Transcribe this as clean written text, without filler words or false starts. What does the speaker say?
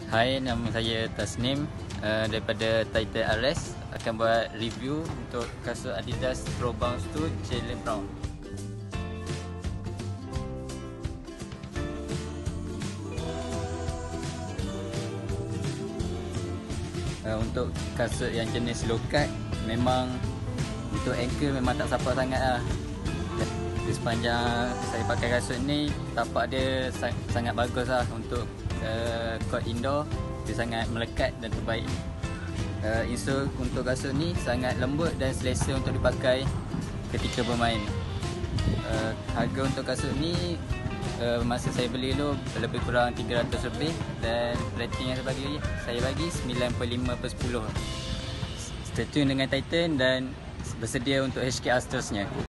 Hai, nama saya Tasnim daripada Titan RS. Akan buat review untuk kasut Adidas Pro Bounce 2 Jalen Brown. Untuk kasut yang jenis low cut, memang untuk ankle memang tak sapak sangat lah. Di sepanjang saya pakai kasut ni, tapak dia sangat bagus lah untuk court indoor. Dia sangat melekat dan terbaik. Insole untuk kasut ni sangat lembut dan selesa untuk dipakai ketika bermain. Harga untuk kasut ni masa saya beli tu lebih kurang 300 lebih, dan rating yang saya bagi 9.5/10. Stay tune dengan Titan dan bersedia untuk HKR seterusnya.